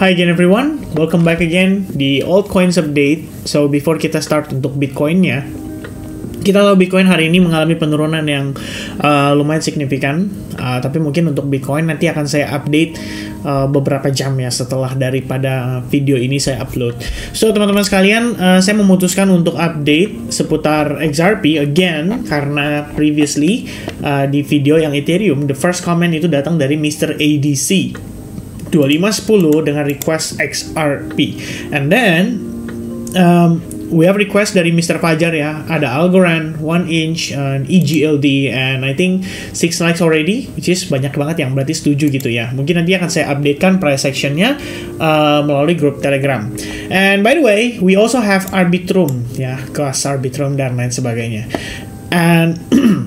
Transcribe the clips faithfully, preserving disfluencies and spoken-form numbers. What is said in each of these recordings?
Hi again everyone, welcome back again di Altcoins Update. So before kita start untuk Bitcoin-nya, kita tahu Bitcoin hari ini mengalami penurunan yang uh, lumayan signifikan, uh, tapi mungkin untuk Bitcoin nanti akan saya update uh, beberapa jam ya setelah daripada video ini saya upload. So teman-teman sekalian, uh, saya memutuskan untuk update seputar X R P again karena previously uh, di video yang Ethereum, the first comment itu datang dari mister A D C dua lima satu nol dengan request X R P, and then um, we have request dari mister Fajar ya, ada Algorand, one inch, and E G L D, and I think six likes already, which is banyak banget yang berarti setuju gitu ya. Mungkin nanti akan saya updatekan price sectionnya uh, melalui grup Telegram. And by the way, we also have Arbitrum ya, kelas Arbitrum dan lain sebagainya. And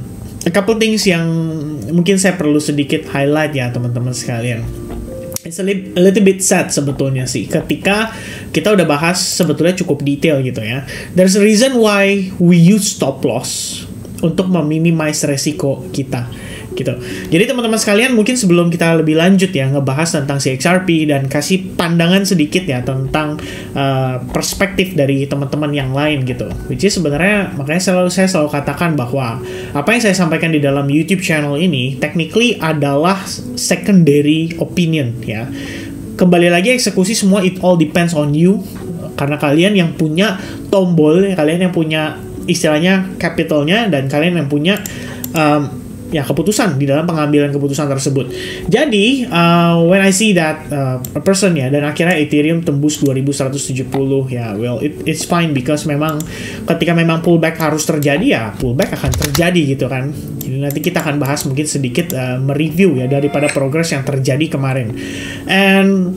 a couple things yang mungkin saya perlu sedikit highlight ya teman-teman sekalian. It's a, li a little bit sad sebetulnya sih ketika kita udah bahas sebetulnya cukup detail gitu ya. There's a reason why we use stop loss untuk meminimize resiko kita gitu. Jadi teman-teman sekalian, mungkin sebelum kita lebih lanjut ya ngebahas tentang si X R P dan kasih pandangan sedikit ya tentang uh, perspektif dari teman-teman yang lain gitu. Which is sebenarnya makanya selalu saya selalu katakan bahwa apa yang saya sampaikan di dalam YouTube channel ini technically adalah secondary opinion ya. Kembali lagi eksekusi semua it all depends on you, karena kalian yang punya tombol, kalian yang punya istilahnya capitalnya, dan kalian yang punya um, ya keputusan di dalam pengambilan keputusan tersebut. Jadi uh, when I see that uh, a person ya, dan akhirnya Ethereum tembus dua ribu seratus tujuh puluh ya, well it, it's fine because memang ketika memang pullback harus terjadi ya pullback akan terjadi gitu kan. Jadi nanti kita akan bahas mungkin sedikit uh, mereview ya daripada progress yang terjadi kemarin. And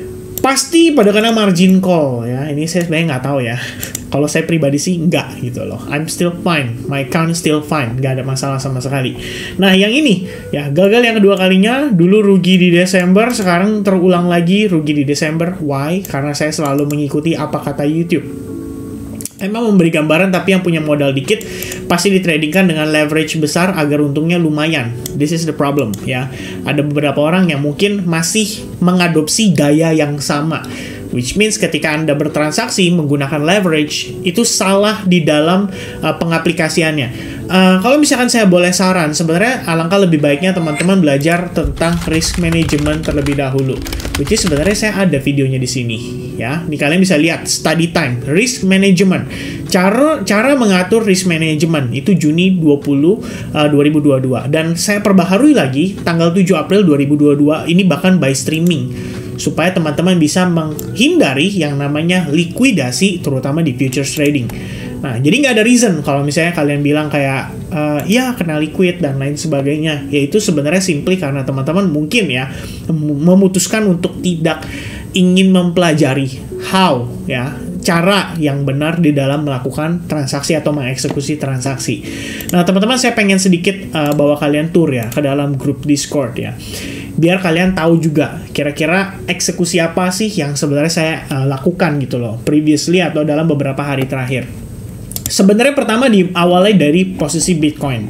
pasti pada kena margin call ya. Ini saya sebenarnya nggak tahu ya. Kalau saya pribadi sih enggak gitu loh. I'm still fine. My account still fine. Nggak ada masalah sama sekali. Nah yang ini ya gagal yang kedua kalinya. Dulu rugi di Desember, sekarang terulang lagi rugi di Desember. Why? Karena saya selalu mengikuti apa kata YouTube. Emang memberi gambaran, tapi yang punya modal dikit pasti ditradingkan dengan leverage besar agar untungnya lumayan. This is the problem ya. Ada beberapa orang yang mungkin masih mengadopsi gaya yang sama, which means ketika Anda bertransaksi menggunakan leverage itu salah di dalam uh, pengaplikasiannya. Uh, kalau misalkan saya boleh saran, sebenarnya alangkah lebih baiknya teman-teman belajar tentang risk management terlebih dahulu. Which is sebenarnya saya ada videonya di sini ya. Nih kalian bisa lihat study time risk management. Cara cara mengatur risk management itu Juni dua puluh, uh, dua ribu dua puluh dua, dan saya perbaharui lagi tanggal tujuh April dua ribu dua puluh dua ini bahkan by streaming supaya teman-teman bisa menghindari yang namanya likuidasi terutama di futures trading. Nah, jadi nggak ada reason kalau misalnya kalian bilang kayak uh, ya kena liquid dan lain sebagainya. Yaitu sebenarnya simply karena teman-teman mungkin ya memutuskan untuk tidak ingin mempelajari how ya cara yang benar di dalam melakukan transaksi atau mengeksekusi transaksi. Nah, teman-teman saya pengen sedikit uh, bawa kalian tour ya ke dalam grup Discord ya. Biar kalian tahu juga kira-kira eksekusi apa sih yang sebenarnya saya uh, lakukan gitu loh previously atau dalam beberapa hari terakhir. Sebenarnya pertama diawali dari posisi Bitcoin.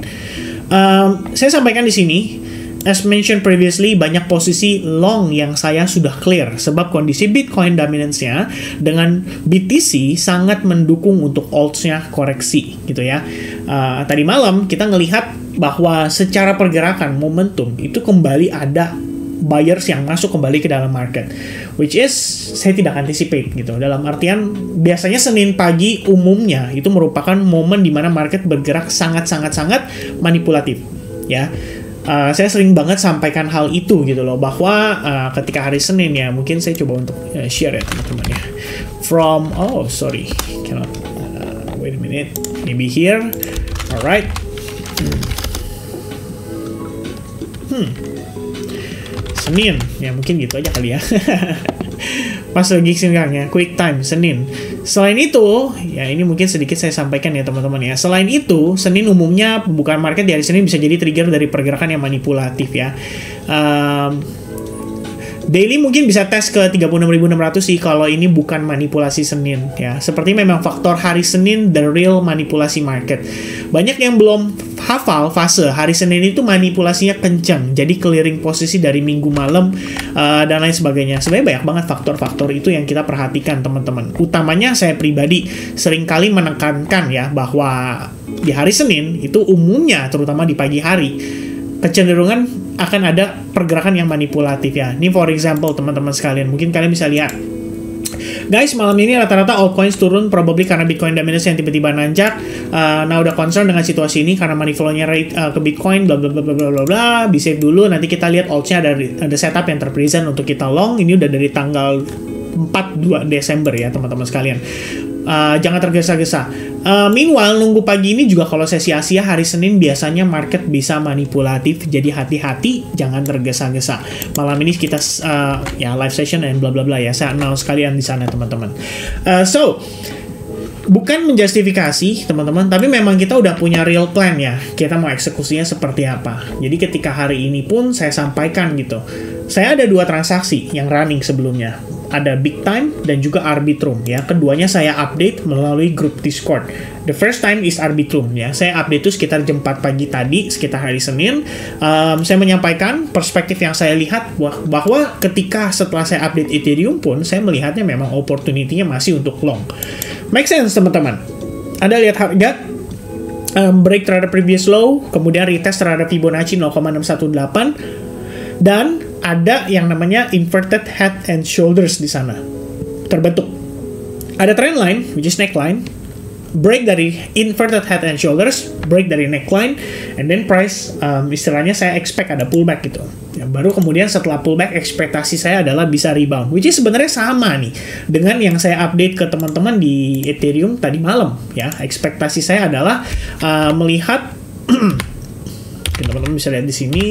Um, saya sampaikan di sini, as mentioned previously, banyak posisi long yang saya sudah clear sebab kondisi Bitcoin dominance-nya dengan B T C sangat mendukung untuk alts-nya koreksi gitu ya. Uh, tadi malam kita ngelihat bahwa secara pergerakan momentum itu kembali ada buyers yang masuk kembali ke dalam market, which is saya tidak anticipate gitu. Dalam artian biasanya Senin pagi umumnya itu merupakan momen di mana market bergerak sangat-sangat-sangat manipulatif ya. Uh, saya sering banget sampaikan hal itu gitu loh, bahwa uh, ketika hari Senin ya, mungkin saya coba untuk uh, share ya teman-teman ya. From oh sorry cannot uh, wait a minute, maybe here. Alright. Hmm. Senin, ya mungkin gitu aja kali ya. Pas lagi senggangnya, quick time, Senin. Selain itu, ya ini mungkin sedikit saya sampaikan ya teman-teman ya. Selain itu, Senin umumnya pembukaan market di hari Senin bisa jadi trigger dari pergerakan yang manipulatif ya. Um, Daily mungkin bisa tes ke tiga puluh enam ribu enam ratus sih kalau ini bukan manipulasi Senin ya. Seperti memang faktor hari Senin the real manipulasi market. Banyak yang belum hafal fase hari Senin itu manipulasinya kencang, jadi clearing posisi dari minggu malam uh, dan lain sebagainya. Sebenarnya banyak banget faktor-faktor itu yang kita perhatikan teman-teman. Utamanya saya pribadi seringkali menekankan ya bahwa di hari Senin itu umumnya terutama di pagi hari kecenderungan akan ada pergerakan yang manipulatif ya. Ini for example teman-teman sekalian, mungkin kalian bisa lihat. Guys, malam ini rata-rata altcoins turun probably karena Bitcoin dominance yang tiba-tiba nanjak. Uh, nah, udah concern dengan situasi ini karena money flow-nya rate uh, ke Bitcoin, bla bla bla bla bla bla. Be safe dulu. Nanti kita lihat altnya ada ada setup yang terpresent untuk kita long. Ini udah dari tanggal empat dua Desember ya, teman-teman sekalian. Uh, jangan tergesa-gesa. Uh, meanwhile, nunggu pagi ini juga kalau sesi Asia hari Senin biasanya market bisa manipulatif, jadi hati-hati, jangan tergesa-gesa. Malam ini kita uh, ya live session dan bla bla bla ya. Saya announce sekalian di sana teman-teman. Uh, so bukan menjustifikasi teman-teman, tapi memang kita udah punya real plan ya. Kita mau eksekusinya seperti apa. Jadi ketika hari ini pun saya sampaikan gitu. Saya ada dua transaksi yang running sebelumnya. Ada Big Time dan juga Arbitrum ya. Keduanya saya update melalui grup Discord. The first time is Arbitrum ya. Saya update itu sekitar jam empat pagi tadi, sekitar hari Senin. Um, saya menyampaikan perspektif yang saya lihat bahwa ketika setelah saya update Ethereum pun saya melihatnya memang opportunity-nya masih untuk long. Make sense teman-teman. Ada lihat harga um, break terhadap previous low, kemudian retest terhadap Fibonacci nol koma enam satu delapan dan ada yang namanya inverted head and shoulders di sana terbentuk. Ada trend line which is neckline, break dari inverted head and shoulders, break dari neckline, and then price um, istilahnya saya expect ada pullback gitu. Ya, baru kemudian setelah pullback ekspektasi saya adalah bisa rebound, which is sebenarnya sama nih dengan yang saya update ke teman-teman di Ethereum tadi malam ya. Ekspektasi saya adalah uh, melihat teman-teman bisa lihat di sini.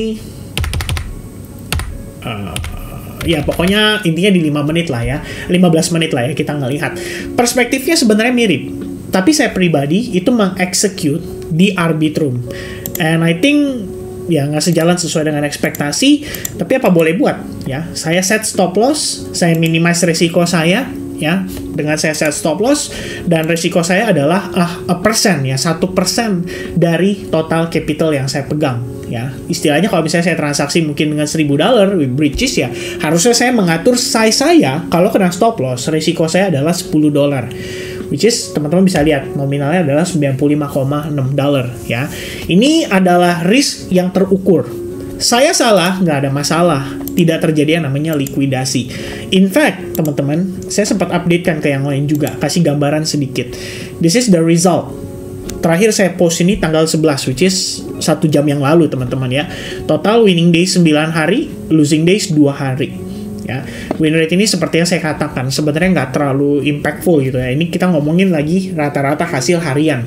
Uh, ya pokoknya intinya di lima menit lah ya, lima belas menit lah ya kita ngelihat. Perspektifnya sebenarnya mirip, tapi saya pribadi itu mengexecute di Arbitrum, and I think ya nggak sejalan sesuai dengan ekspektasi, tapi apa boleh buat ya. Saya set stop loss, saya minimize resiko saya ya dengan saya set stop loss, dan resiko saya adalah ah, a persen ya, satu persen dari total capital yang saya pegang ya. Istilahnya kalau misalnya saya transaksi mungkin dengan seribu dolar with bridges ya, harusnya saya mengatur size saya kalau kena stop loss, resiko saya adalah sepuluh dolar. Which is teman-teman bisa lihat nominalnya adalah sembilan puluh lima koma enam dolar ya. Ini adalah risk yang terukur. Saya salah, nggak ada masalah. Tidak terjadi yang namanya likuidasi. In fact, teman-teman, saya sempat updatekan ke yang lain juga, kasih gambaran sedikit. This is the result. Terakhir saya post ini tanggal sebelas, which is satu jam yang lalu teman-teman ya. Total winning days sembilan hari, losing days dua hari. Ya, win rate ini seperti yang saya katakan sebenarnya nggak terlalu impactful gitu ya. Ini kita ngomongin lagi rata-rata hasil harian.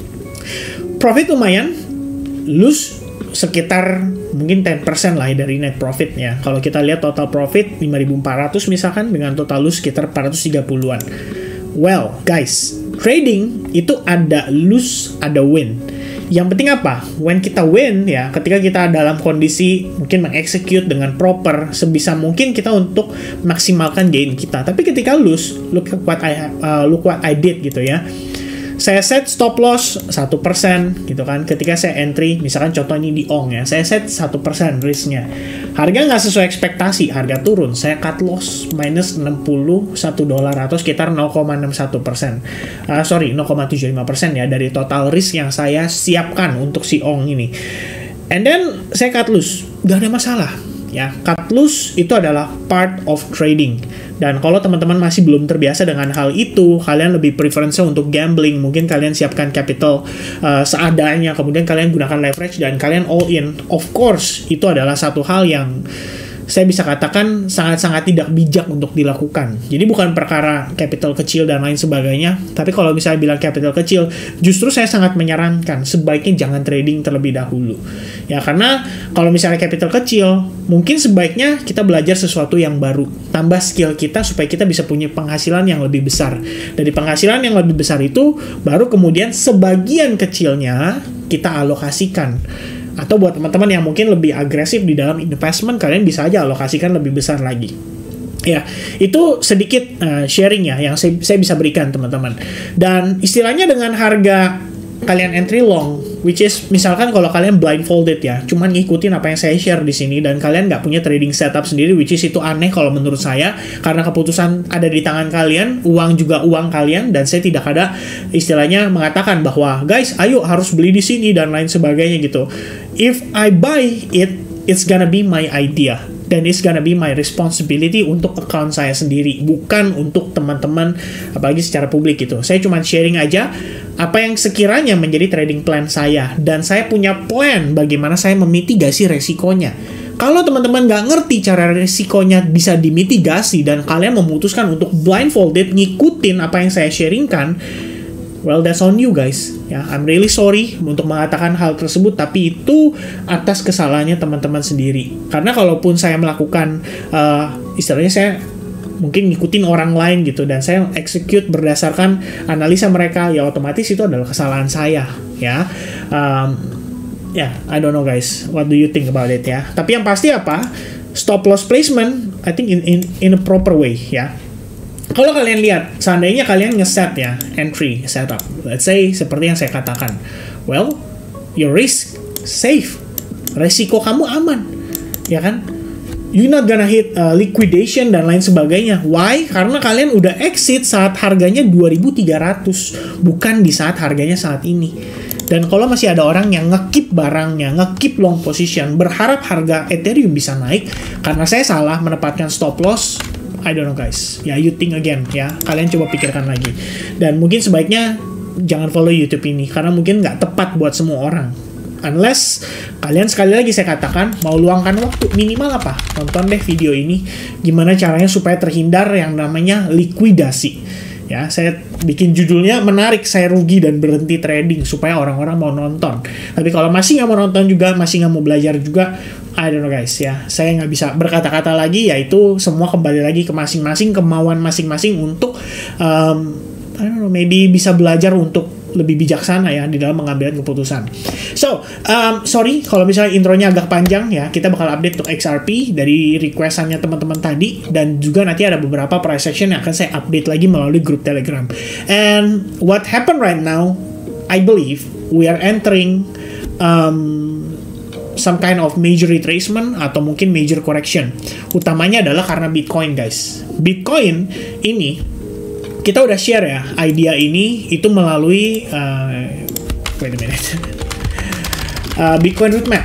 Profit lumayan, lose sekitar mungkin sepuluh persen lah ya dari net profitnya. Kalau kita lihat total profit lima ribu empat ratus misalkan dengan total lose sekitar empat ratus tiga puluhan. Well, guys, trading itu ada lose, ada win. Yang penting apa? When kita win ya, ketika kita dalam kondisi mungkin mengexecute dengan proper, sebisa mungkin kita untuk maksimalkan gain kita. Tapi ketika lose, look what I uh, look what I did gitu ya. Saya set stop loss satu persen gitu kan. Ketika saya entry, misalkan contoh ini di Ong ya, saya set satu persen risknya. Harga nggak sesuai ekspektasi, harga turun. Saya cut loss minus enam puluh satu dolar atau sekitar nol koma enam satu persen. Uh, sorry, nol koma tujuh lima persen ya dari total risk yang saya siapkan untuk si Ong ini. And then saya cut loss, nggak ada masalah. Ya, cut loss itu adalah part of trading. Dan kalau teman-teman masih belum terbiasa dengan hal itu, kalian lebih preference untuk gambling, mungkin kalian siapkan capital uh, seadanya, kemudian kalian gunakan leverage dan kalian all in. Of course, itu adalah satu hal yang saya bisa katakan sangat-sangat tidak bijak untuk dilakukan. Jadi bukan perkara capital kecil dan lain sebagainya, tapi kalau misalnya bilang capital kecil, justru saya sangat menyarankan sebaiknya jangan trading terlebih dahulu. Ya, karena kalau misalnya capital kecil, mungkin sebaiknya kita belajar sesuatu yang baru, tambah skill kita supaya kita bisa punya penghasilan yang lebih besar. Dari penghasilan yang lebih besar itu, baru kemudian sebagian kecilnya kita alokasikan. Atau buat teman-teman yang mungkin lebih agresif di dalam investment, kalian bisa aja alokasikan lebih besar lagi. Ya, itu sedikit uh, sharing ya yang saya, saya bisa berikan teman-teman. Dan istilahnya dengan harga kalian entry long, which is misalkan kalau kalian blindfolded ya, cuman ngikutin apa yang saya share di sini dan kalian nggak punya trading setup sendiri, which is itu aneh kalau menurut saya, karena keputusan ada di tangan kalian, uang juga uang kalian, dan saya tidak ada istilahnya mengatakan bahwa guys, ayo harus beli di sini dan lain sebagainya gitu. If I buy it, it's gonna be my idea. Dan it's gonna be my responsibility untuk account saya sendiri, bukan untuk teman-teman, apalagi secara publik gitu. Saya cuma sharing aja apa yang sekiranya menjadi trading plan saya. Dan saya punya plan bagaimana saya memitigasi resikonya. Kalau teman-teman nggak ngerti cara resikonya bisa dimitigasi dan kalian memutuskan untuk blindfolded ngikutin apa yang saya sharingkan, well, that's on you guys. Ya, I'm really sorry untuk mengatakan hal tersebut, tapi itu atas kesalahannya teman-teman sendiri. Karena kalaupun saya melakukan, uh, istilahnya saya mungkin ngikutin orang lain gitu, dan saya execute berdasarkan analisa mereka, ya otomatis itu adalah kesalahan saya. Ya, um, ya, yeah, I don't know guys, what do you think about it ya? Tapi yang pasti apa? Stop loss placement, I think in in in a proper way ya. Kalau kalian lihat, seandainya kalian ngeset ya, entry, setup, let's say seperti yang saya katakan, well, your risk safe, resiko kamu aman, ya kan? You're not gonna hit uh, liquidation dan lain sebagainya. Why? Karena kalian udah exit saat harganya dua ribu tiga ratus, bukan di saat harganya saat ini. Dan kalau masih ada orang yang nge-keep barangnya, nge-keep long position, berharap harga Ethereum bisa naik, karena saya salah menempatkan stop loss, I don't know guys, ya you think again ya, kalian coba pikirkan lagi. Dan mungkin sebaiknya jangan follow YouTube ini, karena mungkin nggak tepat buat semua orang. Unless kalian, sekali lagi saya katakan, mau luangkan waktu minimal apa? Nonton deh video ini, gimana caranya supaya terhindar yang namanya likuidasi. Ya, saya bikin judulnya menarik, saya rugi dan berhenti trading, supaya orang-orang mau nonton. Tapi kalau masih nggak mau nonton juga, masih nggak mau belajar juga, I don't know guys ya, saya nggak bisa berkata-kata lagi, yaitu semua kembali lagi ke masing-masing, kemauan masing-masing untuk um, I don't know, maybe bisa belajar untuk lebih bijaksana ya di dalam mengambil keputusan. So, um, sorry kalau misalnya intronya agak panjang ya, kita bakal update untuk X R P dari requestannya teman-teman tadi, dan juga nanti ada beberapa price action yang akan saya update lagi melalui grup Telegram. And what happened right now, I believe we are entering um, some kind of major retracement atau mungkin major correction. Utamanya adalah karena Bitcoin guys. Bitcoin ini kita udah share ya idea ini itu melalui uh, wait a minute uh, Bitcoin roadmap.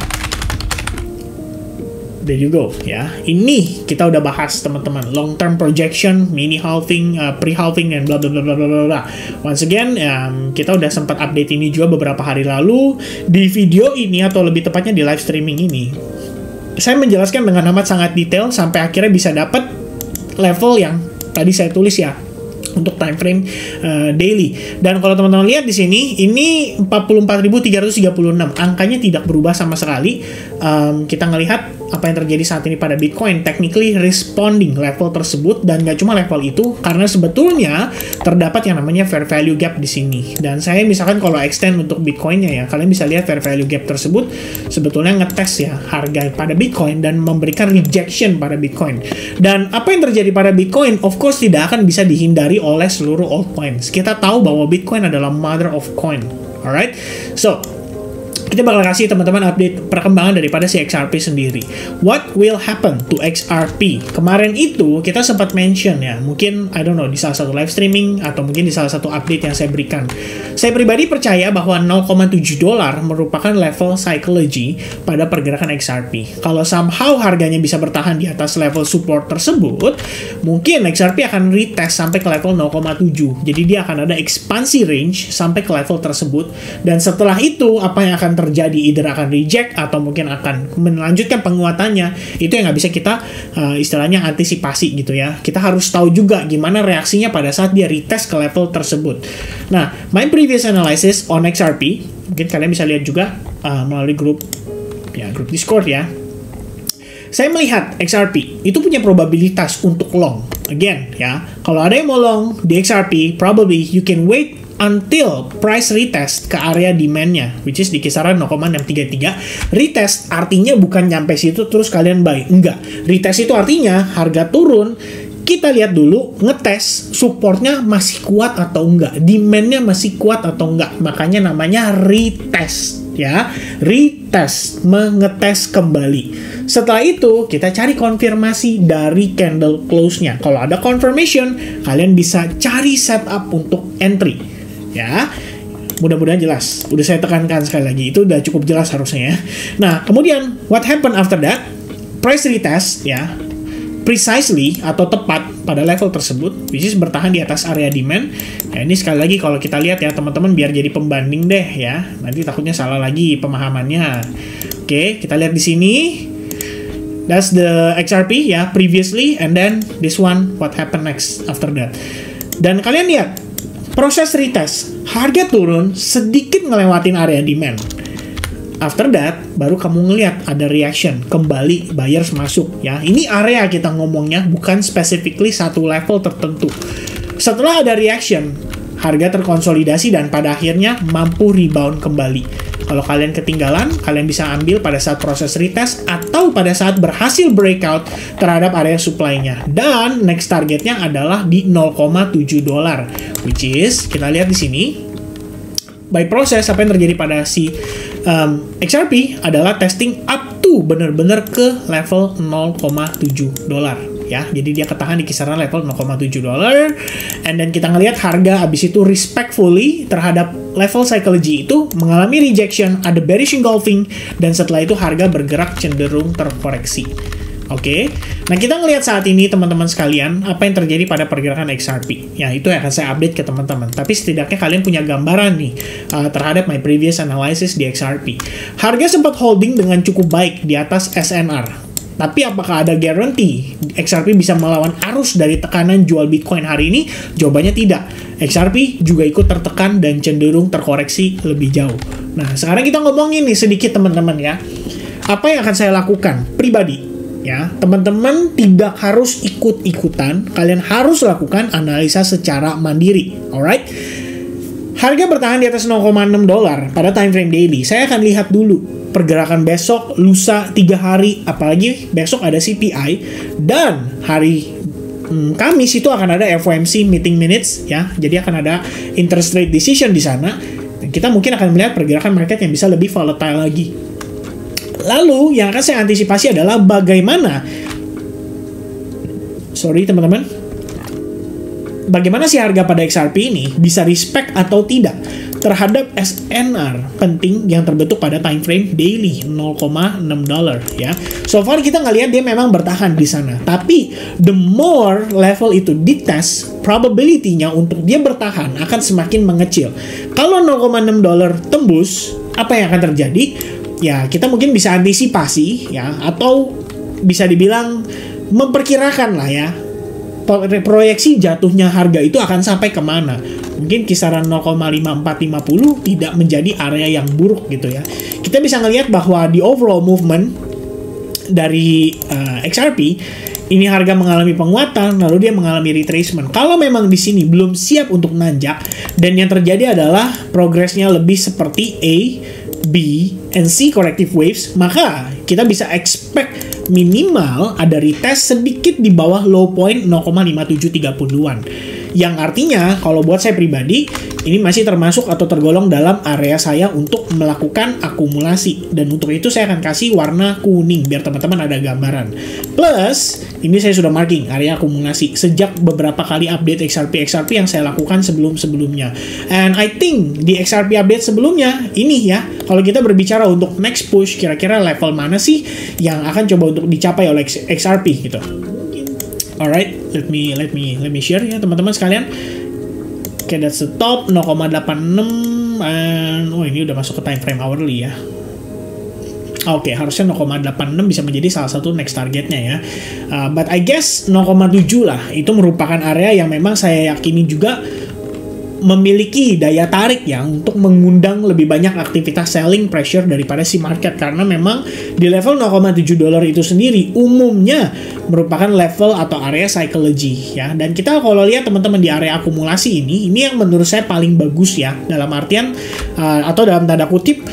There you go ya. Ini kita udah bahas teman-teman, long term projection, mini halving, uh, pre halving, dan bla bla bla bla bla bla. Once again um, kita udah sempat update ini juga beberapa hari lalu di video ini, atau lebih tepatnya di live streaming ini. Saya menjelaskan dengan amat sangat detail sampai akhirnya bisa dapat level yang tadi saya tulis ya untuk time frame uh, daily. Dan kalau teman-teman lihat di sini, ini empat puluh empat ribu tiga ratus tiga puluh enam, angkanya tidak berubah sama sekali. Um, kita ngelihat apa yang terjadi saat ini pada Bitcoin, technically responding level tersebut, dan nggak cuma level itu, karena sebetulnya terdapat yang namanya fair value gap di sini. Dan saya misalkan kalau extend untuk Bitcoinnya ya, kalian bisa lihat fair value gap tersebut sebetulnya ngetes ya harga pada Bitcoin dan memberikan rejection pada Bitcoin. Dan apa yang terjadi pada Bitcoin, of course tidak akan bisa dihindari oleh seluruh altcoins. Kita tahu bahwa Bitcoin adalah mother of coin, alright? So kita bakal kasih teman-teman update perkembangan daripada si X R P sendiri. What will happen to X R P? Kemarin itu kita sempat mention ya, mungkin I don't know di salah satu live streaming atau mungkin di salah satu update yang saya berikan. Saya pribadi percaya bahwa nol koma tujuh dolar merupakan level psychology pada pergerakan X R P. Kalau somehow harganya bisa bertahan di atas level support tersebut, mungkin X R P akan retest sampai ke level nol koma tujuh. Jadi dia akan ada ekspansi range sampai ke level tersebut, dan setelah itu apa yang akan terjadi, either akan reject atau mungkin akan melanjutkan penguatannya, itu yang nggak bisa kita uh, istilahnya antisipasi gitu ya. Kita harus tahu juga gimana reaksinya pada saat dia retest ke level tersebut. Nah, my previous analysis on X R P, mungkin kalian bisa lihat juga uh, melalui grup ya, grup Discord ya. Saya melihat X R P itu punya probabilitas untuk long. Again ya, kalau ada yang mau long di X R P, probably you can wait until price retest ke area demand-nya, which is di kisaran nol koma enam tiga tiga. Retest artinya bukan nyampe situ terus kalian buy, enggak. Retest itu artinya harga turun kita lihat dulu, ngetes supportnya masih kuat atau enggak, demandnya masih kuat atau enggak. Makanya namanya retest, ya, retest, mengetes kembali. Setelah itu kita cari konfirmasi dari candle close-nya. Kalau ada confirmation, kalian bisa cari setup untuk entry, ya. Mudah-mudahan jelas. Udah saya tekankan sekali lagi, itu udah cukup jelas harusnya ya. Nah, kemudian what happened after that? Price retest, ya, precisely atau tepat pada level tersebut, which is bertahan di atas area demand. Nah, ini sekali lagi kalau kita lihat ya teman-teman, biar jadi pembanding deh ya. Nanti takutnya salah lagi pemahamannya. Oke, kita lihat di sini. That's the X R P ya, previously, and then this one what happened next after that. Dan kalian lihat proses retest, harga turun sedikit ngelewatin area demand. After that, baru kamu ngelihat ada reaction, kembali buyers masuk ya. Ini area kita ngomongnya, bukan specifically satu level tertentu. Setelah ada reaction, harga terkonsolidasi dan pada akhirnya mampu rebound kembali. Kalau kalian ketinggalan, kalian bisa ambil pada saat proses retest atau pada saat berhasil breakout terhadap area supply-nya. Dan next targetnya adalah di nol koma tujuh dolar, which is kita lihat di sini. By proses, apa yang terjadi pada si um, X R P adalah testing up to bener-bener ke level nol koma tujuh dolar ya. Jadi dia ketahan di kisaran level nol koma tujuh dolar, and then kita ngelihat harga abis itu respectfully terhadap level psychology itu mengalami rejection, ada bearish engulfing, dan setelah itu harga bergerak cenderung terkoreksi. Oke, okay. Nah kita ngelihat saat ini teman-teman sekalian apa yang terjadi pada pergerakan X R P. Ya itu yang akan saya update ke teman-teman. Tapi setidaknya kalian punya gambaran nih uh, terhadap my previous analysis di X R P. Harga sempat holding dengan cukup baik di atas S N R. Tapi apakah ada guarantee X R P bisa melawan arus dari tekanan jual Bitcoin hari ini? Jawabannya tidak. X R P juga ikut tertekan dan cenderung terkoreksi lebih jauh. Nah sekarang kita ngomongin nih sedikit teman-teman ya. Apa yang akan saya lakukan pribadi? Ya, teman-teman tidak harus ikut-ikutan, kalian harus lakukan analisa secara mandiri, alright? Harga bertahan di atas nol koma enam dolar pada time frame daily. Saya akan lihat dulu pergerakan besok, lusa, tiga hari, apalagi besok ada C P I, dan hari hmm, Kamis itu akan ada F O M C meeting minutes, ya. Jadi akan ada interest rate decision di sana. Dan kita mungkin akan melihat pergerakan market yang bisa lebih volatile lagi. Lalu yang akan saya antisipasi adalah bagaimana, sorry teman-teman, bagaimana sih harga pada X R P ini bisa respect atau tidak terhadap S N R penting yang terbentuk pada time frame daily nol koma enam dolar ya. So far kita ngelihat dia memang bertahan di sana, tapi the more level itu dites, probability-nya untuk dia bertahan akan semakin mengecil. Kalau nol koma enam dolar tembus, apa yang akan terjadi? Ya, kita mungkin bisa antisipasi ya, atau bisa dibilang memperkirakan lah ya, proyeksi jatuhnya harga itu akan sampai kemana. Mungkin kisaran nol koma lima empat lima nol tidak menjadi area yang buruk gitu ya. Kita bisa ngelihat bahwa di overall movement dari uh, X R P ini harga mengalami penguatan, lalu dia mengalami retracement. Kalau memang di sini belum siap untuk nanjak, dan yang terjadi adalah progresnya lebih seperti A, B, and C corrective waves, maka kita bisa expect minimal ada retest sedikit di bawah low point nol koma lima tujuh tiga nol-an. Yang artinya, kalau buat saya pribadi, ini masih termasuk atau tergolong dalam area saya untuk melakukan akumulasi. Dan untuk itu saya akan kasih warna kuning, biar teman-teman ada gambaran. Plus, ini saya sudah marking area akumulasi sejak beberapa kali update X R P X R P yang saya lakukan sebelum-sebelumnya. And I think di X R P update sebelumnya, ini ya, kalau kita berbicara untuk next push, kira-kira level mana sih yang akan coba untuk dicapai oleh X R P gitu. Alright, let me let me let me share ya teman-teman sekalian. Oke, okay, that's the top nol koma delapan enam, and oh ini udah masuk ke time frame hourly ya. Oke, okay, harusnya nol koma delapan enam bisa menjadi salah satu next targetnya ya. Uh, but I guess nol koma tujuh lah, itu merupakan area yang memang saya yakini juga memiliki daya tarik ya untuk mengundang lebih banyak aktivitas selling pressure daripada si market, karena memang di level nol koma tujuh dolar itu sendiri umumnya merupakan level atau area psychology ya. Dan kita kalau lihat teman-teman di area akumulasi ini, ini yang menurut saya paling bagus ya, dalam artian uh, atau dalam tanda kutip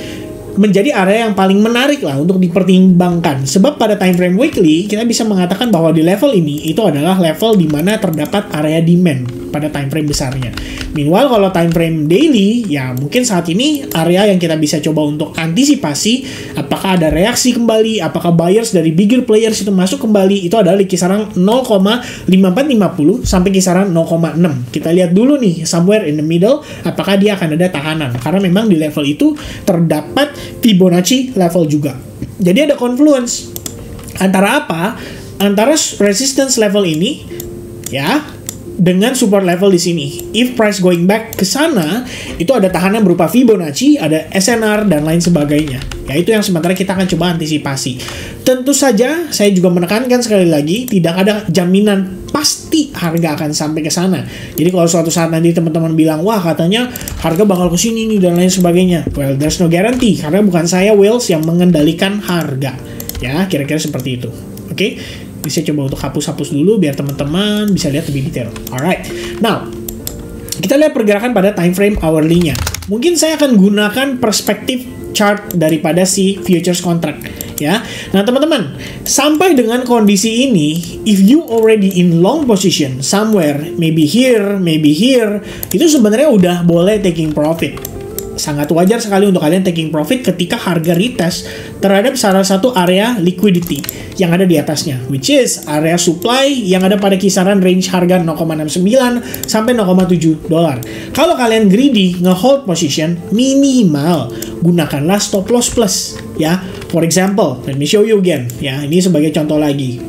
menjadi area yang paling menarik lah untuk dipertimbangkan. Sebab pada time frame weekly kita bisa mengatakan bahwa di level ini itu adalah level di mana terdapat area demand pada time frame besarnya. Meanwhile kalau time frame daily ya mungkin saat ini area yang kita bisa coba untuk antisipasi apakah ada reaksi kembali, apakah buyers dari bigger players itu masuk kembali, itu adalah di kisaran nol koma lima empat lima nol sampai kisaran nol koma enam. Kita lihat dulu nih somewhere in the middle apakah dia akan ada tahanan, karena memang di level itu terdapat Fibonacci level juga. Jadi ada confluence antara apa? Antara resistance level ini ya dengan support level di sini. If price going back ke sana, itu ada tahanan berupa Fibonacci, ada S N R dan lain sebagainya. Ya itu yang sementara kita akan coba antisipasi. Tentu saja saya juga menekankan sekali lagi tidak ada jaminan pasti harga akan sampai ke sana. Jadi kalau suatu saat nanti teman-teman bilang, wah katanya harga bakal ke sini nih dan lain sebagainya. Well, there's no guarantee karena bukan saya Wales yang mengendalikan harga. Ya, kira-kira seperti itu. Oke. Okay? Bisa coba untuk hapus-hapus dulu biar teman-teman bisa lihat lebih detail. Alright. Now, kita lihat pergerakan pada time frame hourly-nya. Mungkin saya akan gunakan perspektif chart daripada si futures contract ya. Nah, teman-teman, sampai dengan kondisi ini, if you already in long position somewhere, maybe here, maybe here, itu sebenarnya udah boleh taking profit. Sangat wajar sekali untuk kalian taking profit ketika harga retest terhadap salah satu area liquidity yang ada di atasnya, which is area supply yang ada pada kisaran range harga nol koma enam sembilan sampai nol koma tujuh dolar. Kalau kalian greedy nge-hold position, minimal gunakanlah stop loss plus ya. For example, let me show you again ya. Ini sebagai contoh lagi.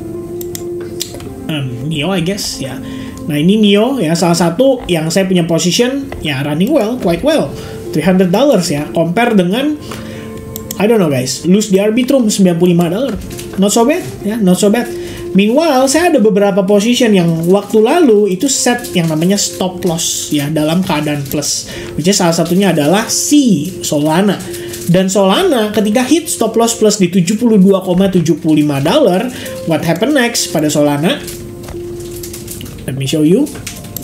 Um, N I O I guess ya. Nah, ini N I O ya, salah satu yang saya punya position ya running well, quite well. three hundred dollars ya, compare dengan I don't know guys, loose di Arbitrum sembilan puluh lima dolar. Not so bad ya, not so bad. Meanwhile, saya ada beberapa position yang waktu lalu itu set yang namanya stop loss ya dalam keadaan plus. Which is salah satunya adalah si Solana. Dan Solana ketika hit stop loss plus di tujuh puluh dua koma tujuh lima dolar, what happened next pada Solana? Let me show you.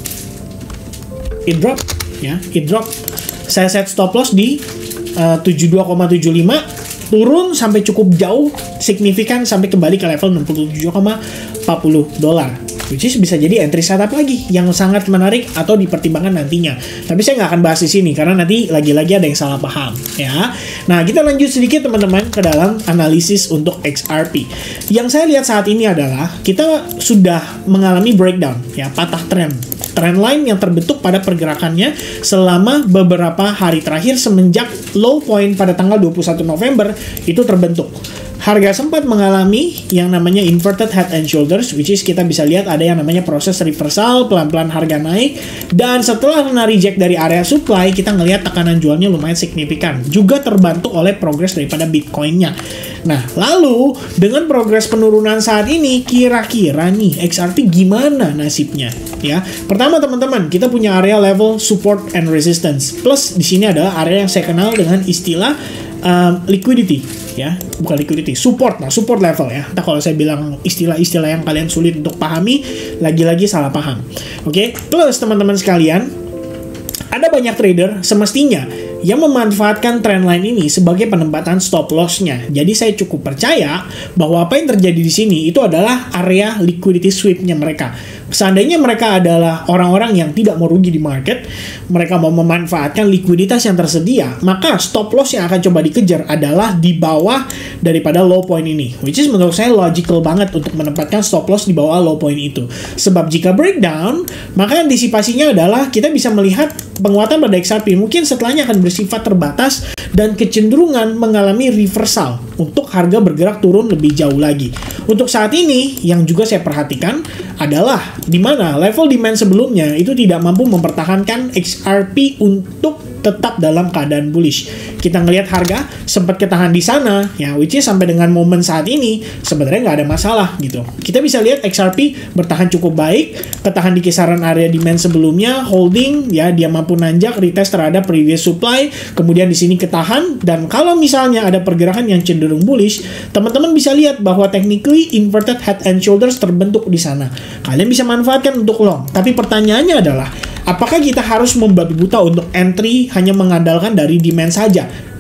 It drop ya, it drop. Saya set stop loss di uh, tujuh puluh dua koma tujuh lima, turun sampai cukup jauh, signifikan sampai kembali ke level enam puluh tujuh koma empat puluh dolar. Which is bisa jadi entry setup lagi yang sangat menarik atau dipertimbangkan nantinya. Tapi saya nggak akan bahas di sini karena nanti lagi-lagi ada yang salah paham ya. Nah, kita lanjut sedikit teman-teman ke dalam analisis untuk X R P. Yang saya lihat saat ini adalah kita sudah mengalami breakdown ya, patah trend. Trendline yang terbentuk pada pergerakannya selama beberapa hari terakhir semenjak low point pada tanggal dua puluh satu November itu terbentuk. Harga sempat mengalami yang namanya inverted head and shoulders, which is kita bisa lihat ada yang namanya proses reversal, pelan-pelan harga naik, dan setelah kena reject dari area supply, kita ngelihat tekanan jualnya lumayan signifikan, juga terbantu oleh progres daripada Bitcoin-nya. Nah, lalu dengan progres penurunan saat ini, kira-kira nih X R P gimana nasibnya? Ya, pertama teman-teman, kita punya area level support and resistance. Plus di sini adalah area yang saya kenal dengan istilah um, liquidity, ya, bukan liquidity, support, nah support level ya. Entah kalau saya bilang istilah-istilah yang kalian sulit untuk pahami, lagi-lagi salah paham. Oke, okay? Plus teman-teman sekalian, ada banyak trader semestinya yang memanfaatkan trendline ini sebagai penempatan stop loss-nya. Jadi saya cukup percaya bahwa apa yang terjadi di sini itu adalah area liquidity sweep-nya mereka. Seandainya mereka adalah orang-orang yang tidak mau rugi di market, mereka mau memanfaatkan likuiditas yang tersedia, maka stop loss yang akan coba dikejar adalah di bawah daripada low point ini. Which is menurut saya logical banget untuk menempatkan stop loss di bawah low point itu. Sebab jika breakdown, maka antisipasinya adalah kita bisa melihat penguatan pada X R P mungkin setelahnya akan bersifat terbatas dan kecenderungan mengalami reversal untuk harga bergerak turun lebih jauh lagi. Untuk saat ini, yang juga saya perhatikan adalah di mana level demand sebelumnya itu tidak mampu mempertahankan X R P untuk tetap dalam keadaan bullish. Kita ngelihat harga sempat ketahan di sana, ya, which is sampai dengan momen saat ini sebenarnya nggak ada masalah gitu. Kita bisa lihat X R P bertahan cukup baik, ketahan di kisaran area demand sebelumnya, holding, ya, dia mampu nanjak, retest terhadap previous supply, kemudian di sini ketahan, dan kalau misalnya ada pergerakan yang cenderung bullish, teman-teman bisa lihat bahwa technically inverted head and shoulders terbentuk di sana. Kalian bisa manfaatkan untuk long, tapi pertanyaannya adalah apakah kita harus membabi buta untuk entry hanya mengandalkan dari demand saja?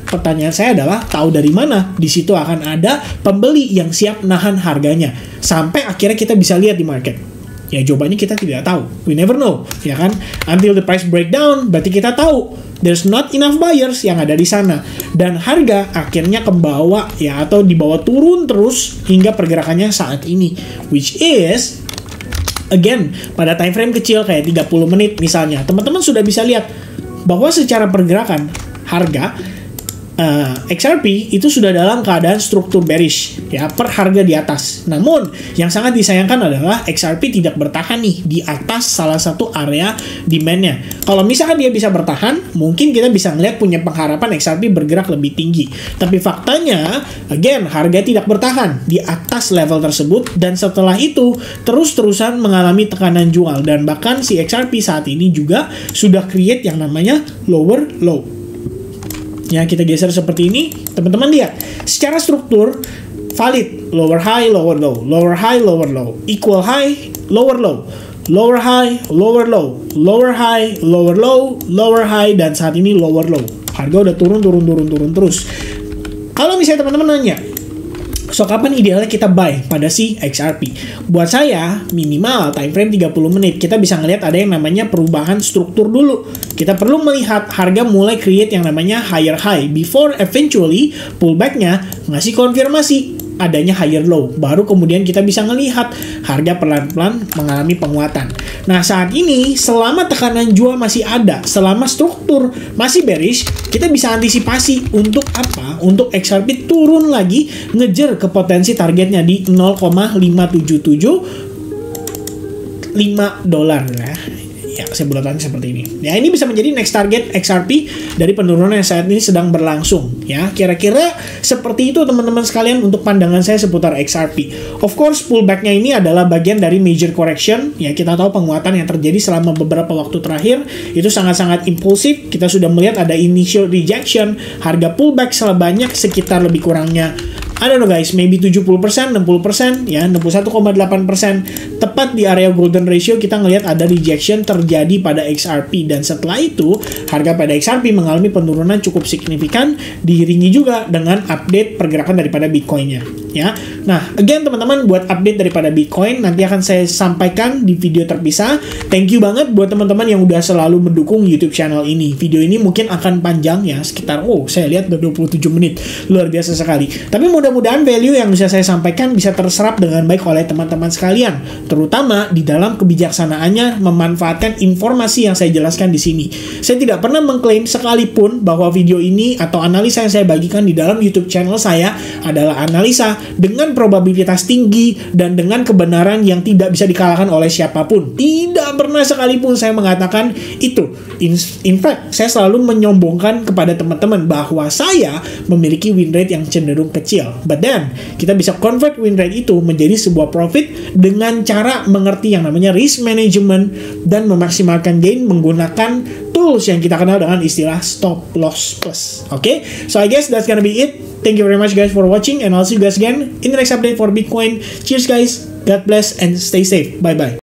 pertanyaan saya adalah, tahu dari mana di situ akan ada pembeli yang siap nahan harganya sampai akhirnya kita bisa lihat di market? Ya jawabannya kita tidak tahu. We never know, ya kan? Until the price breakdown, berarti kita tahu there's not enough buyers yang ada di sana, dan harga akhirnya ke bawah ya, atau dibawa turun terus hingga pergerakannya saat ini, which is again pada time frame kecil kayak tiga puluh menit misalnya, teman-teman sudah bisa lihat bahwa secara pergerakan harga Uh, X R P itu sudah dalam keadaan struktur bearish ya, per harga di atas. Namun yang sangat disayangkan adalah X R P tidak bertahan nih di atas salah satu area demand-nya. Kalau misalkan dia bisa bertahan, mungkin kita bisa ngeliat punya pengharapan X R P bergerak lebih tinggi. Tapi faktanya, again, harga tidak bertahan di atas level tersebut, dan setelah itu terus-terusan mengalami tekanan jual, dan bahkan si X R P saat ini juga sudah create yang namanya lower low. Ya, kita geser seperti ini, teman-teman lihat secara struktur valid, lower high, lower low, lower high, lower low, equal high, lower low, lower high, lower low, lower high, lower low, lower high, dan saat ini lower low. Harga udah turun, turun, turun, turun terus. Kalau misalnya teman-teman nanya, so kapan idealnya kita buy pada si X R P? Buat saya, minimal time frame tiga puluh menit. Kita bisa ngelihat ada yang namanya perubahan struktur dulu. Kita perlu melihat harga mulai create yang namanya higher high before eventually pullback-nya ngasih konfirmasi adanya higher low. Baru kemudian kita bisa melihat harga pelan-pelan mengalami penguatan. Nah, saat ini selama tekanan jual masih ada, selama struktur masih bearish, kita bisa antisipasi untuk apa? Untuk X R P turun lagi, ngejar ke potensi targetnya di nol koma lima tujuh tujuh lima dolar ya. Ya, saya bulatkan seperti ini. Ya, ini bisa menjadi next target X R P dari penurunan yang saat ini sedang berlangsung. Ya, kira-kira seperti itu teman-teman sekalian untuk pandangan saya seputar X R P. Of course, pullback-nya ini adalah bagian dari major correction. Ya, kita tahu penguatan yang terjadi selama beberapa waktu terakhir itu sangat-sangat impulsif. Kita sudah melihat ada initial rejection, harga pullback sebanyak sekitar lebih kurangnya, I don't know guys, maybe tujuh puluh persen, enam puluh persen, ya, enam puluh satu koma delapan persen. Tepat di area golden ratio kita ngelihat ada rejection terjadi pada X R P, dan setelah itu harga pada X R P mengalami penurunan cukup signifikan, diiringi juga dengan update pergerakan daripada Bitcoin-nya, ya. Nah, again teman-teman, buat update daripada Bitcoin nanti akan saya sampaikan di video terpisah. Thank you banget buat teman-teman yang udah selalu mendukung YouTube channel ini. Video ini mungkin akan panjang ya, sekitar oh, saya lihat udah dua puluh tujuh menit. Luar biasa sekali. Tapi mudah Mudah-mudahan value yang bisa saya sampaikan bisa terserap dengan baik oleh teman-teman sekalian, terutama di dalam kebijaksanaannya memanfaatkan informasi yang saya jelaskan di sini. Saya tidak pernah mengklaim sekalipun bahwa video ini atau analisa yang saya bagikan di dalam YouTube channel saya adalah analisa dengan probabilitas tinggi dan dengan kebenaran yang tidak bisa dikalahkan oleh siapapun. Tidak pernah sekalipun saya mengatakan itu. In, in fact, saya selalu menyombongkan kepada teman-teman bahwa saya memiliki win rate yang cenderung kecil. But then, kita bisa convert win rate itu menjadi sebuah profit dengan cara mengerti yang namanya risk management dan memaksimalkan gain menggunakan tools yang kita kenal dengan istilah stop loss plus. Oke, okay? So I guess that's gonna be it. Thank you very much guys for watching, and I'll see you guys again in the next update for Bitcoin. Cheers guys, God bless and stay safe. Bye bye.